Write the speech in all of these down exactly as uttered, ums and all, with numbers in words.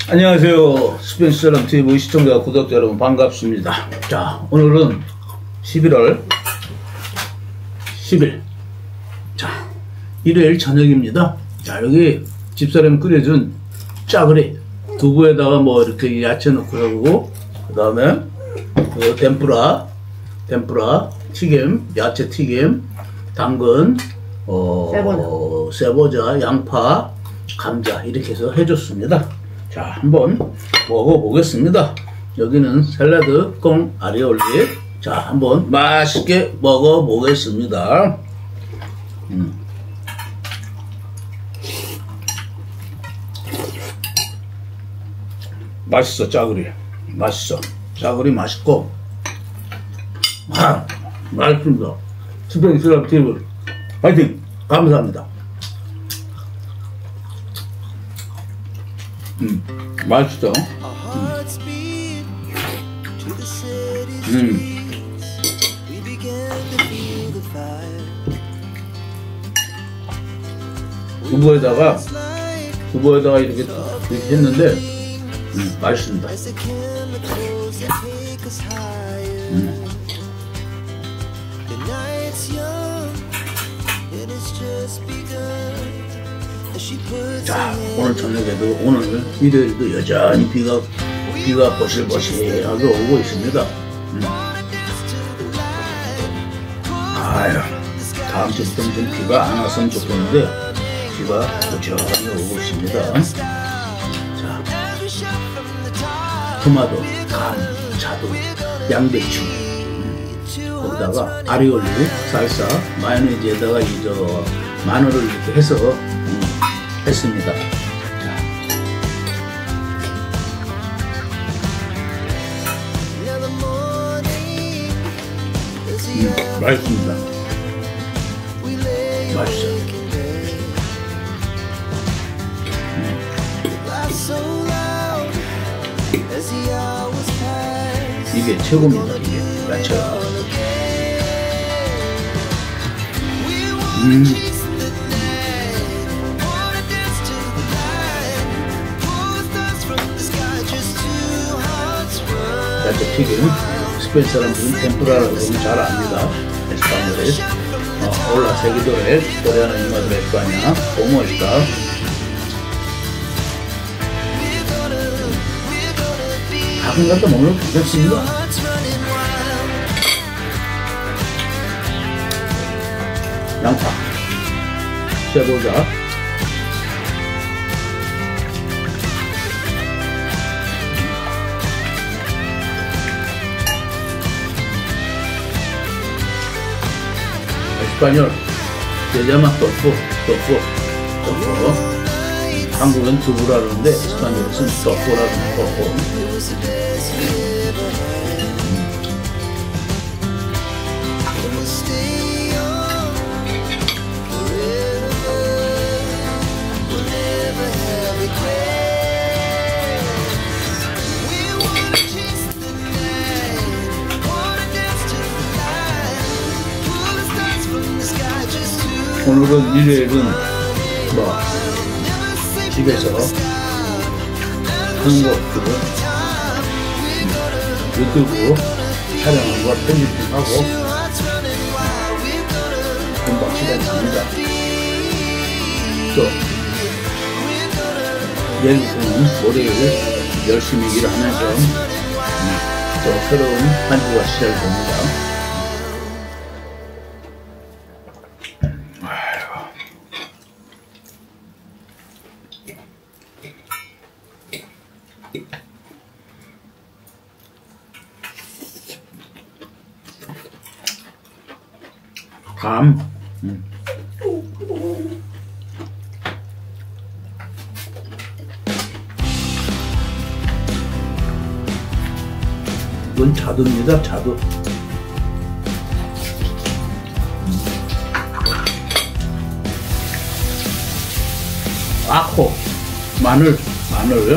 안녕하세요. 스페인사람티비 시청자 구독자 여러분 반갑습니다. 자, 오늘은 십일월 십일 자 일요일 저녁입니다. 자, 여기 집사람이 끓여준 짜글이 두부에다가 뭐 이렇게 야채 넣고 하고, 그 다음에 그 덴뿌라 덴뿌라 튀김, 야채 튀김, 당근, 어, 세보자. 세보자, 양파, 감자 이렇게 해서 해줬습니다. 자, 한번 먹어보겠습니다. 여기는 샐러드 꽁 아리올리. 자, 한번 맛있게 먹어보겠습니다. 음. 맛있어, 짜글이. 맛있어. 짜글이 맛있고. 아, 맛있습니다. 스페인사람티비 파이팅! 감사합니다. 음, 맛있어. 음. 음. 두부에다가 두부에다가 이렇게, 이렇게 했는데 음, 맛있습니다. 음. 자, 오늘 저녁에도 오늘 일요일도 여전히 비가 비가 보실보실하게 오고 있습니다. 음. 아유, 다음 주부터는 좀 비가 안 왔으면 좋겠는데 비가 여전히 오고 있습니다. 자, 토마토, 감, 자두, 양배추, 음. 거기다가 아리올리, 살사, 마요네즈에다가 이 저 마늘을 이렇게 해서 음. 했습니다. 자. 음, 맛있습니다. 맛있어. 음. 이게 최고입니다. 이게 야채가. 음. 야채 튀김. 스페인 사람들은 덴뿌라라고 그러면 잘 압니다. 에스파뇰에. 어, 올라 세기도에 코레아노 이마드레 에스파냐. como está? 가끔 갖다 먹으면 괜찮습니다. 양파, 세보자, 에스파뇰, 세자마 토프, 토프, 토프. 한국은 두부라 그러는데 에스파뇰은 토프라 그러는 토프. 오늘은 일요일은 뭐 집에서 하는 거 없고 유튜브 촬영하고 편집하고 금방 시간이 갑니다. 또 내일부터는 월요일 열심히 일하면서 또 새로운 한 주가 시작이 됩니다. 감, 음. 이건 자두입니다. 자두. 음. 아코, 마늘, 마늘요.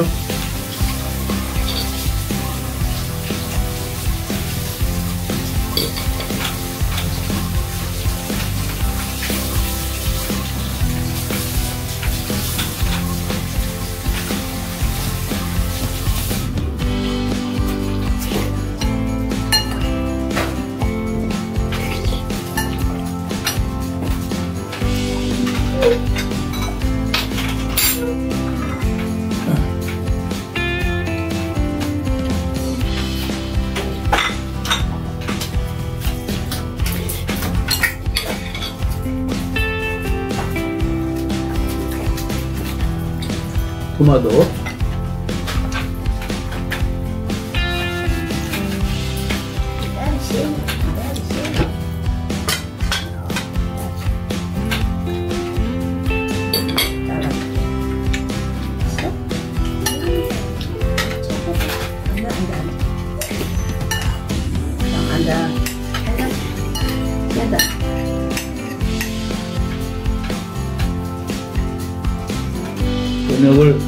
토마토. 저녁을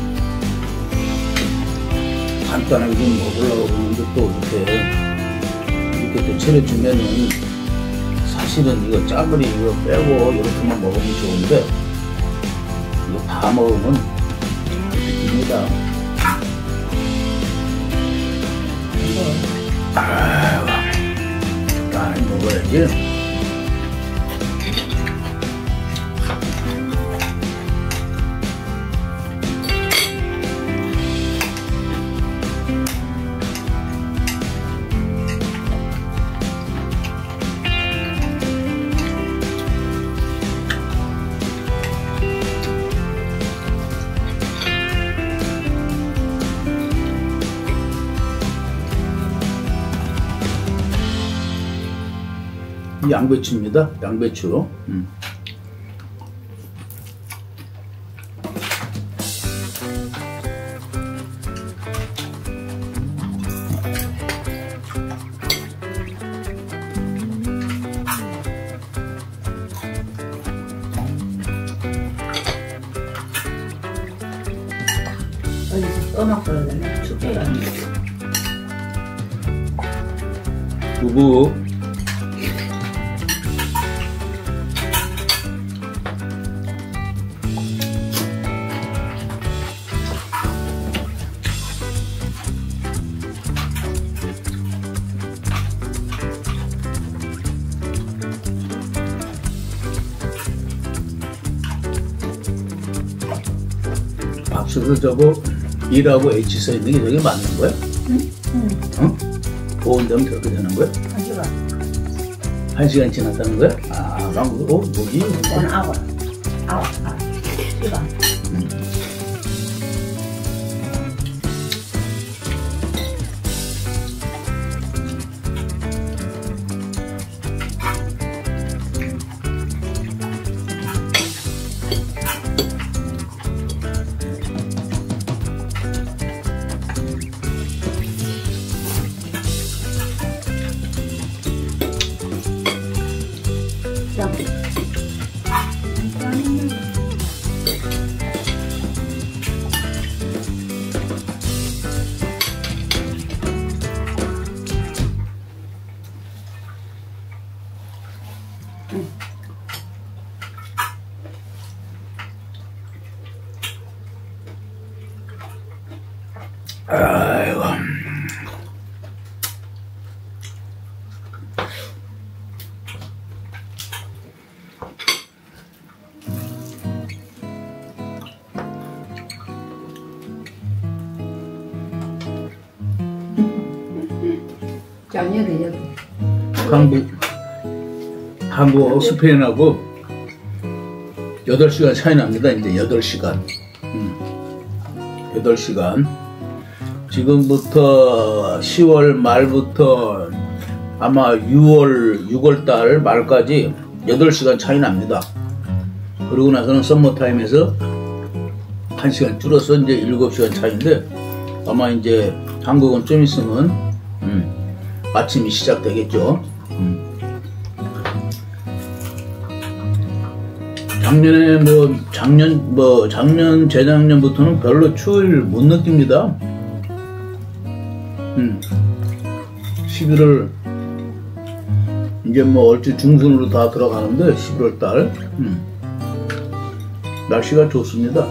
간단하게 좀 먹으려고 그러는데 또 이렇게 이렇게 또 차려주면은 사실은 이거 짜글이 이거 빼고 이렇게만 먹으면 좋은데 이거 다 먹으면 됩니다. 아유, 많이 먹어야지. 양배추입니다. 양배추. 음. 어디서 떠먹고 그러잖아. 축제가 아니고. 두부. 박수를 저거 일하고 H 써 있는 게 저게 맞는 거야? 응? 응. 어? 보온되면 저렇게 되는 거야? 한 시간. 한 시간 지났다는 거야? 아, 그럼 어? 뭐지? 일단 아홉. 아홉. 아홉. 시간. 음. 아이고. 작년에 여기. 한국, 한국 스페인하고 여덟 시간 차이 납니다. 이제 여덟 시간. 음. 여덟 시간. 지금부터 시월 말부터 아마 유월, 유월 달 말까지 여덟 시간 차이 납니다. 그러고 나서는 썸머타임에서 한 시간 줄어서 이제 일곱 시간 차이인데 아마 이제 한국은 좀 있으면 음, 아침이 시작되겠죠. 음. 작년에 뭐 작년 뭐 작년 재작년부터는 별로 추위를 못 느낍니다. 음. 십일월 이제 뭐 얼추 중순으로 다 들어가는데 십일월 달 음. 날씨가 좋습니다.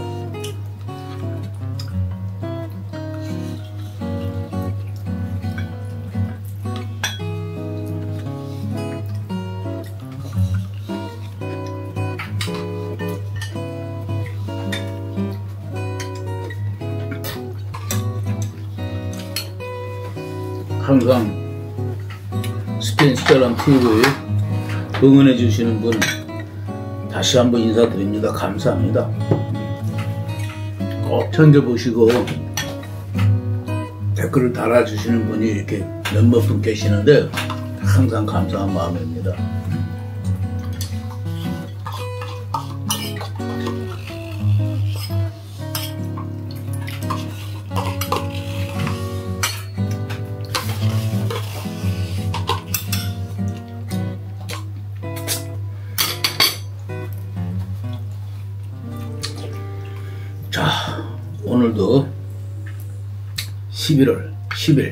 항상 스페인 스타람 티비에 응원해 주시는 분 다시 한번 인사드립니다. 감사합니다. 꼭 챙겨보시고 댓글을 달아주시는 분이 이렇게 몇몇 분 계시는데 항상 감사한 마음입니다. 자, 오늘도 십일월 십일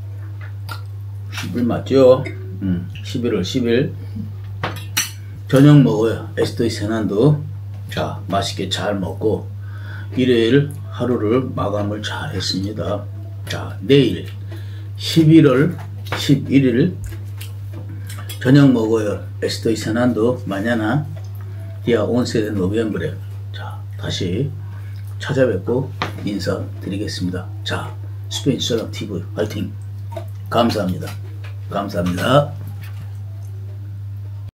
십일 맞죠? 음, 십일월 십일 저녁 먹어요. 에스토이 세난도. 자, 맛있게 잘 먹고 일요일 하루를 마감을 잘 했습니다. 자, 내일 십일월 십일일 저녁 먹어요. 에스토이 세난도 마ñana día once de noviembre. 자, 다시 찾아뵙고 인사드리겠습니다. 자, 스페인 수사랑 티비 화이팅! 감사합니다. 감사합니다.